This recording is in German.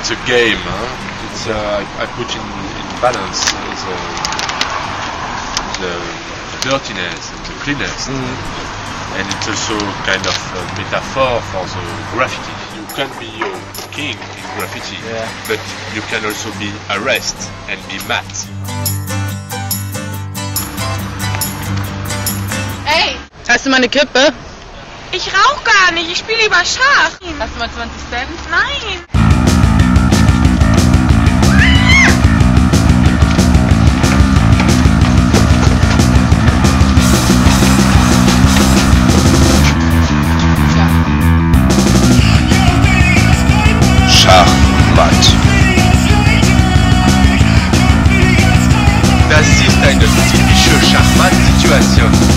it's a game. It's I put in balance the dirtiness and the cleanness, and it's also kind of a metaphor for the graffiti. You can be a king in graffiti, but you can also be arrested and be matte. Ey! Hast du mal eine Kippe? Ich rauch gar nicht, ich spiele lieber Schach. Hast du mal 20 Cent? Nein! Schachmatt. Das ist eine typische Schachmatt-Situation.